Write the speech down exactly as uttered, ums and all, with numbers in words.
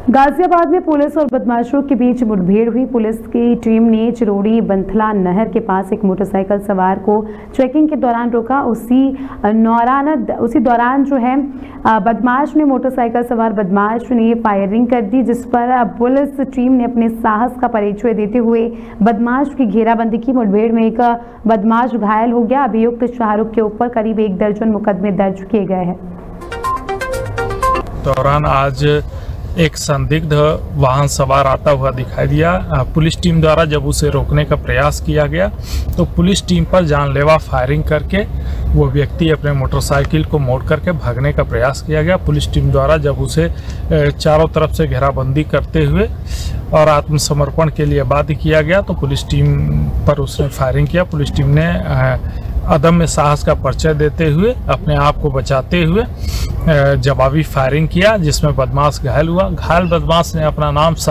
गाजियाबाद में पुलिस और बदमाशों के बीच मुठभेड़ हुई। पुलिस की टीम ने चिरोड़ी बंथला नहर के पास एक मोटरसाइकिल सवार को चेकिंग के दौरान रोका। उसी दौरान उसी दौरान जो है बदमाश ने मोटरसाइकिल सवार बदमाश ने फायरिंग कर दी, जिस पर पुलिस टीम ने अपने साहस का परिचय देते हुए बदमाश की घेराबंदी की। मुठभेड़ में एक बदमाश घायल हो गया। अभियुक्त शाहरुख के ऊपर करीब एक दर्जन मुकदमे दर्ज किए गए हैं। दौरान आज एक संदिग्ध वाहन सवार आता हुआ दिखाई दिया। पुलिस टीम द्वारा जब उसे रोकने का प्रयास किया गया तो पुलिस टीम पर जानलेवा फायरिंग करके वो व्यक्ति अपने मोटरसाइकिल को मोड़ करके भागने का प्रयास किया गया। पुलिस टीम द्वारा जब उसे चारों तरफ से घेराबंदी करते हुए और आत्मसमर्पण के लिए बाध्य किया गया तो पुलिस टीम पर उसने फायरिंग किया। पुलिस टीम ने अदम्य साहस का परिचय देते हुए अपने आप को बचाते हुए जवाबी फायरिंग किया, जिसमें बदमाश घायल हुआ। घायल बदमाश ने अपना नाम